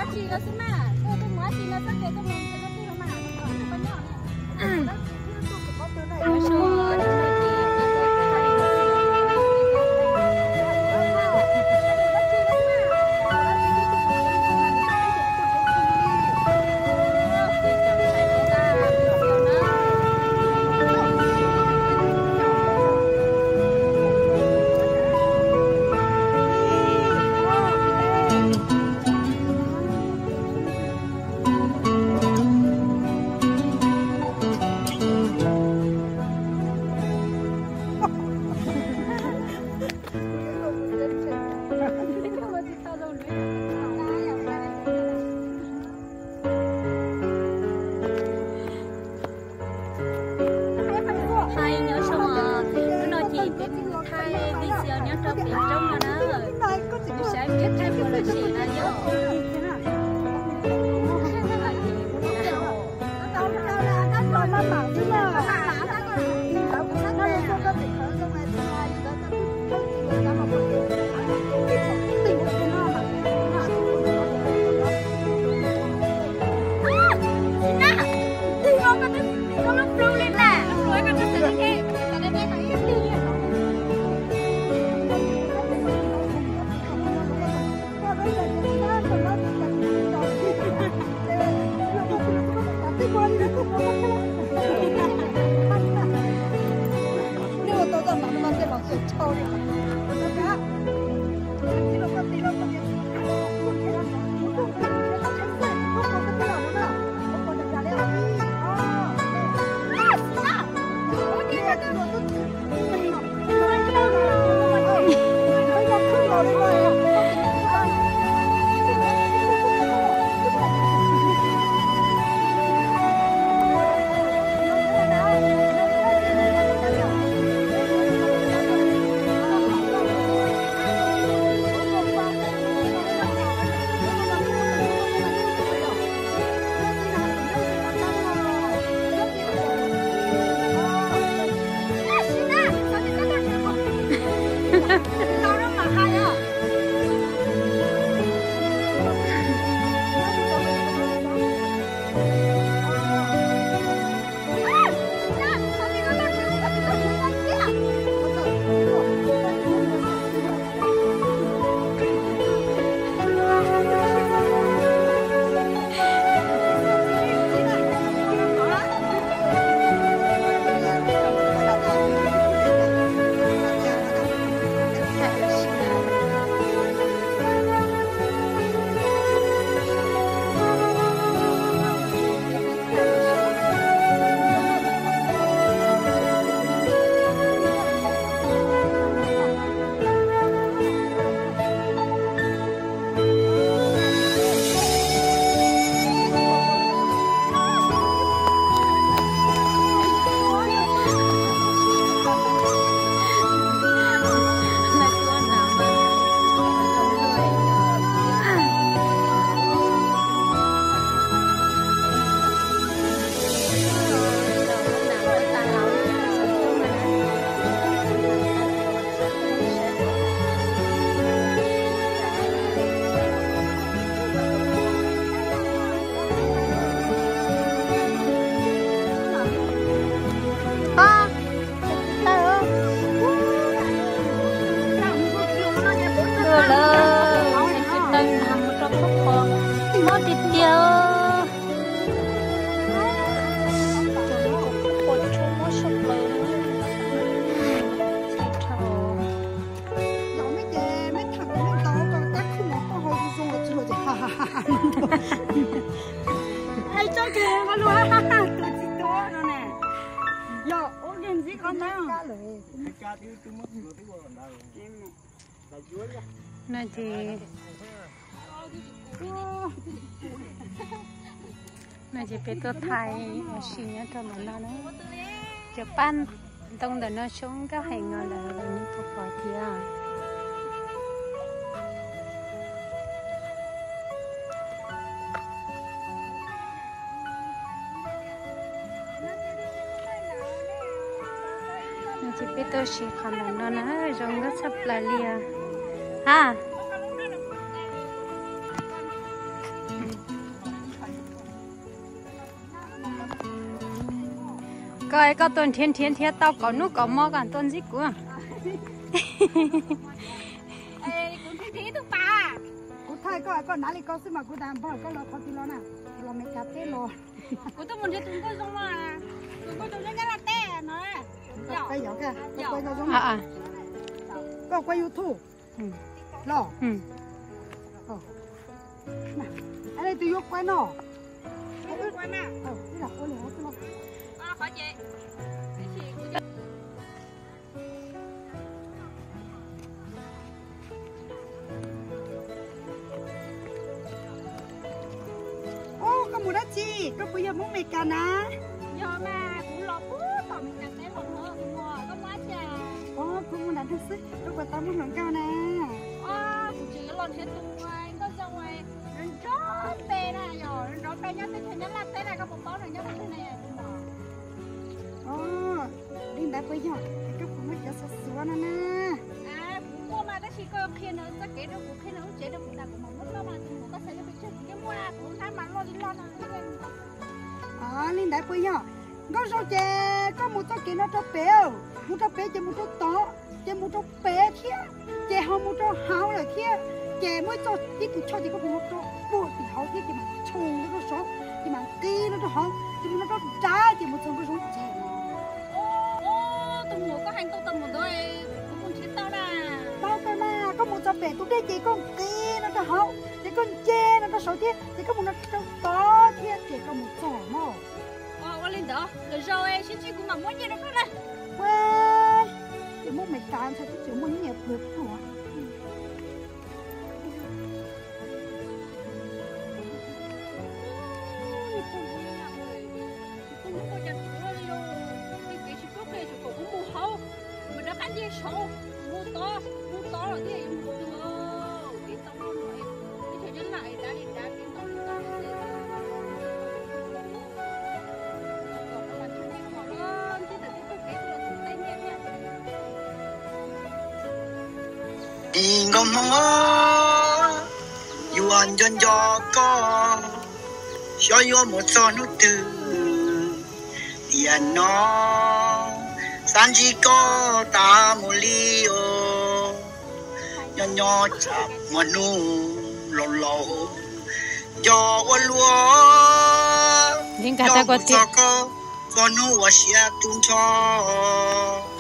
Nè chị nè chị biết tôi thay xin nhớ cho mình nó đấy chụp pan tông để nó xuống các hành là những thuộc vào thì chị biết tôi chỉ còn là nó nè rồi nó sắp là lia ha coi có tuần thiên thiên thiên tao có nút có mò cả tuần gì của ê cũng thế tụi bà cũng thay có nãy đi có xin mà cũng làm bao có lo khó thì lo nào lo mấy cà phê lo cũng tôi muốn đi tụi tôi xong mà tụi tôi tụi cái là té nó quay giỏ kìa quay nó giống có quay YouTube lo anh đây tụi quay nó quay mà đi đọc quay liền hết lo khỏi chị mua đất chi, có bây giờ muốn mày cả ná. Giờ mà cũng lo bút, còn mình đặt cái phòng nữa, mua có quá chà. Cũng muốn đặt được sức, lúc mà tao muốn làm cao nè. Cũng chỉ có lon hết ngoài, có ra ngoài, nó rót bê này rồi, nó rót bê nhá, tôi thấy nhá làm thế này có một bó này nhá, thế này. Đi đặt bây giờ, cái cũng mới cho sửa nó nè. Mua mà cái chỉ có khi nữa, tất cả nó cũng khi nữa chế được cũng đặt một món đó mà mình có thể bị chết cái mua cũng thay mà lo đi lo lên đại bây giờ có sao chè có một số kia nó cho béo một cho bé chè một cho to chè một cho bé kia chè hao một cho hao là kia chè mới cho cái tụi cho chỉ có một cho bột thì hao kia chỉ mà trùng nó số chỉ mà kia nó cho hao chỉ mà nó cho trái chỉ một số cái số chè tụi mua có hành tụi một đôi cũng muốn chết tao nè tao cái mà có một cho bé tụi đây chỉ có kia nó cho hao chỉ con chè nó cho số kia chỉ có một nó cho to kia chỉ có một chỏ mà lên đó rồi xin chị cũng mà muốn gì đâu đó này quê chị muốn mày cán sao chị muốn nhẹ bực hả ngom mò yuan dân gió có cho yo một số nút từ tiền nó san chỉ có ta một ly ô nhỏ nhỏ chạm một nu lò lò cho qua lúa những cái ta có nu wa xia tung cho